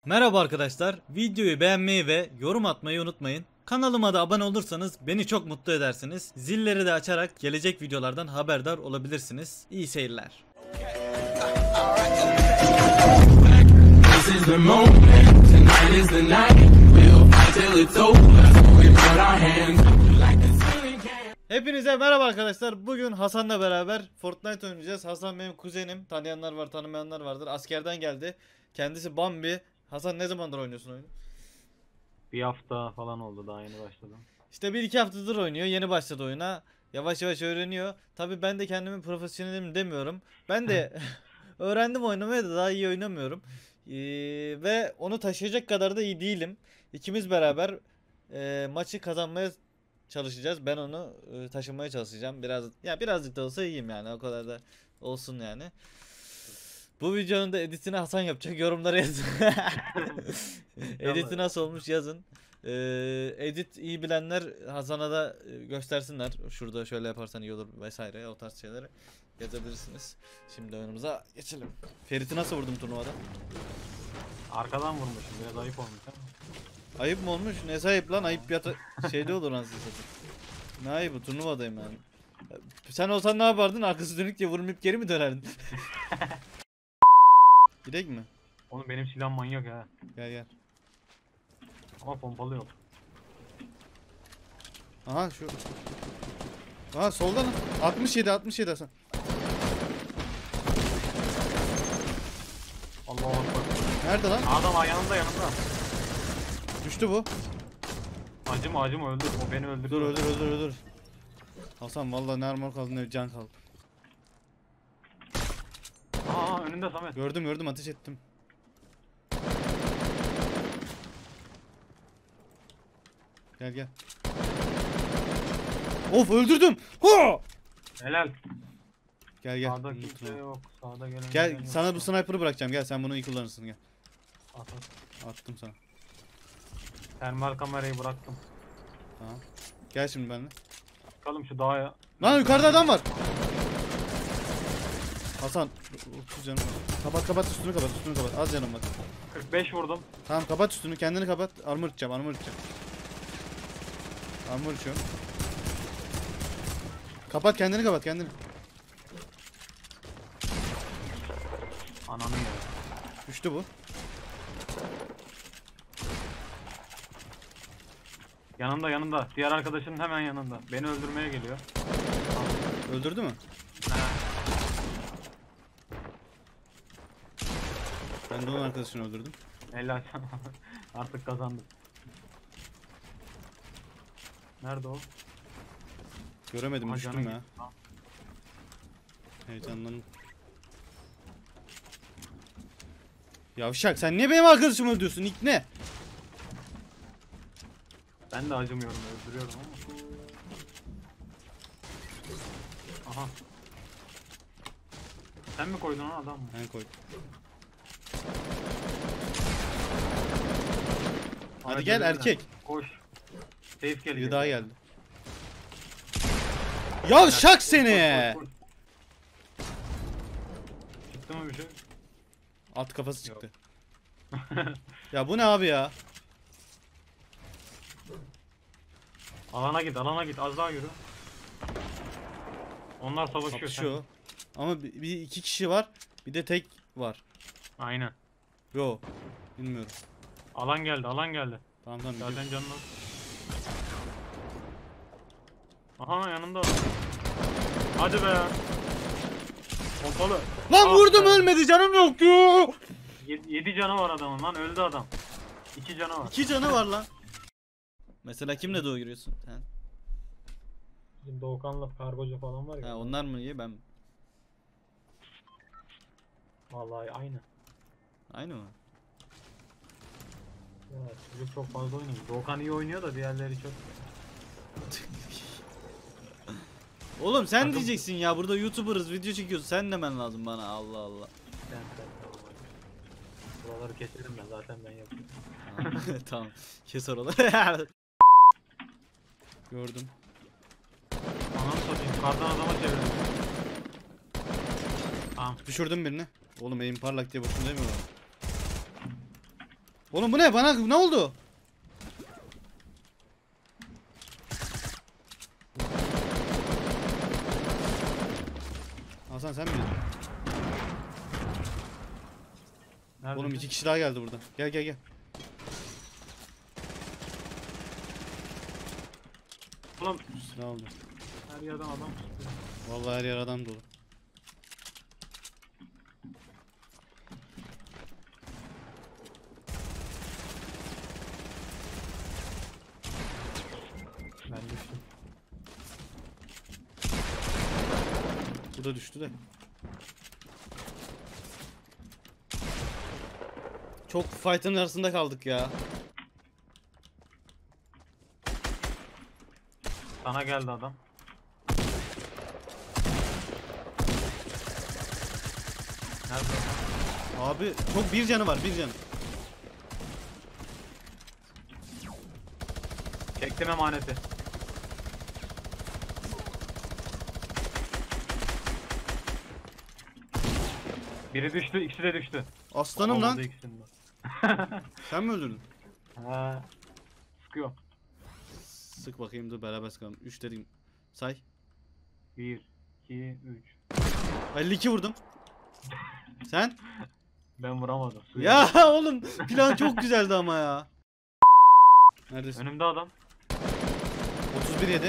Merhaba arkadaşlar, videoyu beğenmeyi ve yorum atmayı unutmayın. Kanalıma da abone olursanız beni çok mutlu edersiniz. Zilleri de açarak gelecek videolardan haberdar olabilirsiniz. İyi seyirler. Hepinize merhaba arkadaşlar. Bugün Hasan'la beraber Fortnite oynayacağız. Hasan benim kuzenim. Tanıyanlar var, tanımayanlar vardır. Askerden geldi. Kendisi Bambi. Hasan ne zamandır oynuyorsun oyunu? Bir hafta falan oldu, daha yeni başladım. İşte 1-2 haftadır oynuyor. Yeni başladı oyuna. Yavaş yavaş öğreniyor. Tabii ben de kendimi profesyonelim demiyorum. Ben de öğrendim oynamayı da daha iyi oynamıyorum. Ve onu taşıyacak kadar da iyi değilim. İkimiz beraber maçı kazanmaya çalışacağız. Ben onu taşımaya çalışacağım. Birazcık da olsa iyiyim yani. O kadar da olsun yani. Bu videonun da editini Hasan yapacak. Yorumlara yazın. Editi nasıl olmuş yazın. Edit iyi bilenler Hasan'a da göstersinler. Şurada şöyle yaparsan iyi olur vesaire, o tarz şeyleri yazabilirsiniz. Şimdi oyunumuza geçelim. Ferit'i nasıl vurdum turnuvada? Arkadan vurmuşum, biraz ayıp olmuş ama. Ayıp mı olmuş? Ne ayıp lan? Ayıp şeyde olur anasını satayım. Ne ayıbı, turnuvadayım yani. Sen olsan ne yapardın? Arkası dönük diye vurmayıp geri mi dönerdin? Gidek mi? Oğlum benim silahım manyak ha. Gel gel. Ama pompalı yok. Aha şu. Aha soldan 67 Hasan. Allah'a bak. Nerede lan? Adam yanında. Düştü bu. Acım öldü. O beni öldürdü. Dur öldür. Hasan vallahi ne armor kaldı ne can kaldı. Aa önünde Samet. Gördüm ateş ettim. Gel. Of öldürdüm. Ho! Helal. Gel. Sağda kimse yok. Sağda gelen Gel yok. sana bu sniper'ı bırakacağım. Gel sen bunu iyi kullanırsın gel. At. Attım sana. Termal kamerayı bıraktım. Tamam. Gel şimdi benimle. Bakalım şu dağa. Lan yukarıda adam var. Hasan, canım. Kapat üstünü kapat. Az canım var. 45 vurdum. Tamam kapat üstünü, kendini kapat. Armor içeceğim. Armor içiyorum. Kapat kendini. Ananı ya. Düştü bu. Yanında. Diğer arkadaşının hemen yanında. Beni öldürmeye geliyor. Öldürdü mü? He. Ben de onun arkadaşını öldürdüm. Helal sana. Artık kazandık. Nerede o? Göremedim, Aha, düştüm canı ya. gitti. Tamam. Heyecanlandım. Yavşak sen niye benim arkadaşımı öldürüyorsun? İlk ne? Ben de acımıyorum, öldürüyorum ama. Aha. Sen mi koydun onu, adam mı? Ben koydum. Hadi Ahmet gel öldürdü. erkek. Koş. Safe geliyor. Bir daha geldi. Yavşak seni. Koş. Çıktı mı bir şey? Alt kafası çıktı. Ya bu ne abi ya? Alana git, az daha yürü. Onlar savaşıyor. Kapışıyor. Ama bir iki kişi var. Bir de tek var. Aynen. Yo. Bilmiyorum. Alan geldi. Tamam. Zaten canını. Aha yanımda. Hadi be. Pompalı. Lan Ah vurdum be. ölmedi, canım yoktu. 7 canı var adamın lan, öldü adam. 2 canı var. 2 canı var lan. Mesela kimle doğu giriyorsun? Bizim Doğukan'la kargocu falan var ya. Ha, onlar mı iyi ben mi? Vallahi aynı. Aynı mı? Evet, çocuk çok fazla oynuyor. Doğukan iyi oynuyor da diğerleri çok. Oğlum sen Takım- diyeceksin ya, burada YouTuber'ız, video çekiyoruz, sen demen lazım bana, Allah Allah. Sen. Buraları keselim ben, zaten ben yapıyorum. Tamam kes oraları. Gördüm. Ananı satayım, kardan adama çevirdim. Tamam. Düşürdüm birini. Oğlum elim parlak diye boşuna demiyorlar. Oğlum bu ne? Bana ne oldu? Hasan sen miydin? Nerede? Oğlum 2 kişi daha geldi burada. Gel gel gel. Oğlum Ne oldu? her yerden adam çıktı. Vallahi her yer adam dolu. Ben düştüm. Bu da düştü de. Çok fight'ın arasında kaldık ya. Sana geldi adam. Nerede adam? Abi çok bir canı var, bir canı. Çektim emaneti. Biri düştü, ikisi de düştü. Aslanım lan. Olmadı ikisinin de. Sen mi öldürdün? Ha. Sıkıyor. Sık bakayım dur beraber sıkalım. 3 dedim. Say. 1, 2, 3. 52 vurdum. Sen? Ben vuramadım. Suyu. Ya oğlum plan çok güzeldi ama ya. Neredesin? Önümde adam. 31 yedi.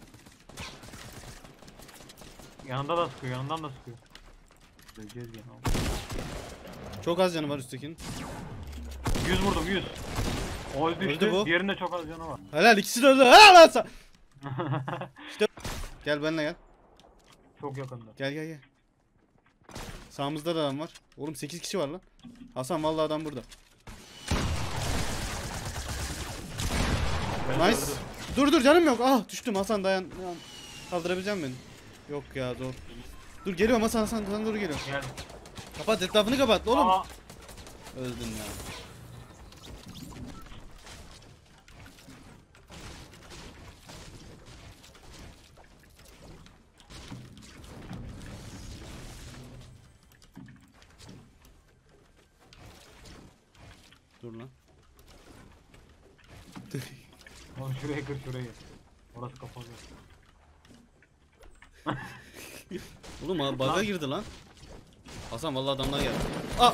Yanında da sıkıyor, yanından da sıkıyor. Öleceğiz gene. Çok az canı var üsttekinin. 100 vurdum, 100. O düştü. Öldü bu. Diğerinde çok az canı var. Helal ikisi de öldü. Helal lan sen. Gel benimle gel. Çok yakında. Gel gel gel. Sağımızda da adam var. Oğlum 8 kişi var lan. Hasan vallahi adam burada. Ben Nice. öldüm. Dur dur canım yok. Ah düştüm Hasan dayan. Dayan. Kaldırabilecek misin beni? Yok ya zor. Dur geliyorum Hasan sana doğru geliyorum. Gel. Kapat etrafını kapat oğlum. Aa, Öldün ya. Dur lan. oğlum şuraya kır şurayı. Orası kapalı. Oğlum ha bug'a Lan. girdi lan. Hasan vallahi adamlar geldi. Aa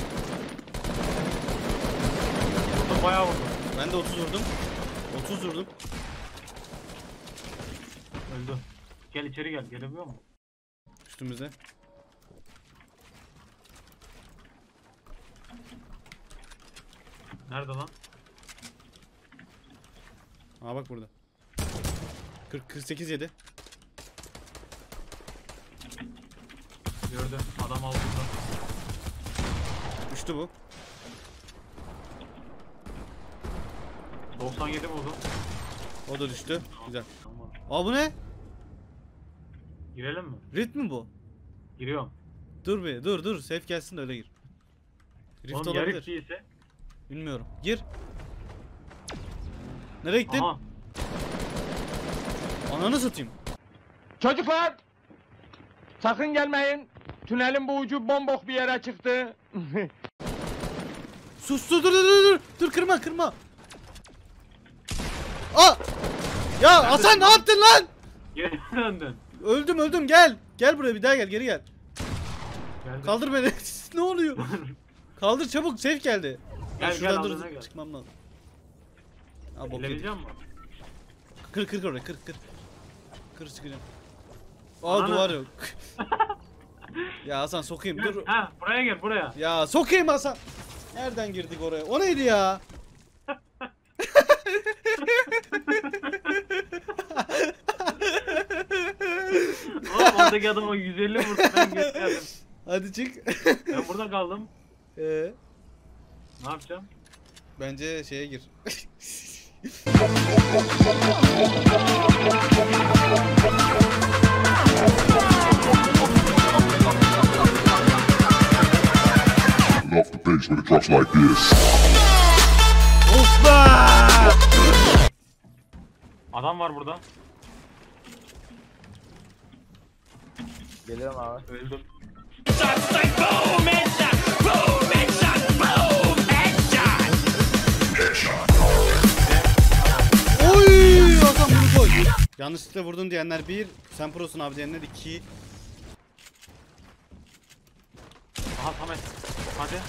Vurdum bayağı vurdum. ben de 30 vurdum. 30 vurdum. Öldü. Gel içeri gel. Gelebiliyor musun? Üstümüzde. Nerede lan? Aa bak burada. 48 yedi. Gördüm. Adam aldı burada. Düştü bu. 97 vurdum. O da düştü. Güzel. Tamam. Aa bu ne? Girelim mi? Rift mi bu? Giriyorum. Dur bir dur safe gelsin de öyle gir. Rift Oğlum olabilir. yarık değilse. Bilmiyorum. Gir. Nereye gittin? Aha. Ananı satayım. Çocuklar! Sakın gelmeyin. Tünelin bu ucu bombok bir yere çıktı. Sus dur kırma. Aa! Ya Hasan ne yaptın lan? Geri döndün. Öldüm gel. Gel buraya bir daha gel geri gel. Geldim. Kaldır beni. Ne oluyor? Kaldır çabuk safe geldi. Ben Gel, şuradan aldığına gel. çıkmam lazım. Aa bok yedik. Gelebileceğim mi? Kır oraya kır. Kır çıkacağım. Aa Ana. duvar yok. Ya Hasan sokayım dur. Ha buraya gel buraya. Ya sokayım Hasan. Nereden girdik oraya? O neydi ya? Oğlum oradaki adama 150 vurdu ben geldim. Hadi çık. Ben burada kaldım. Ee, Ne yapacağım? bence şeye gir. Off the bass when it drops like this. Of be! Adam var burada. Geliyorum abi. Öldüm. Yanlışlıkla vurdun diyenler 1. Sen prosun abi diyenler 2. Aha Samet. Hadi.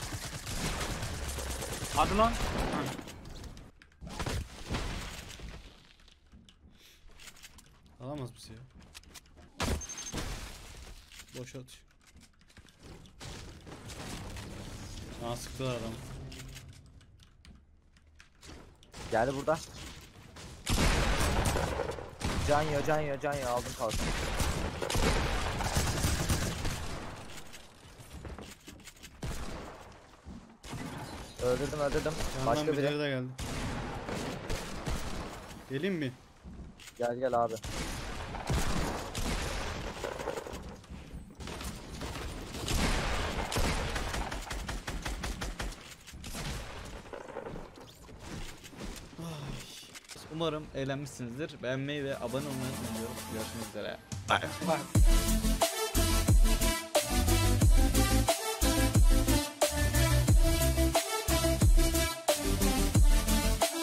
Hadi lan. Hı. Alamaz mısın ya? Boş atış. Aa sıktılar adamı. Geldi burada. Can yiyor aldım kalsın. Öldürdüm. Yandan Başka birileri biri. de geldi. Geleyim mi? Gel abi. Umarım eğlenmişsinizdir. Beğenmeyi ve abone olmayı unutmayın diyorum. Görüşmek üzere. Bye.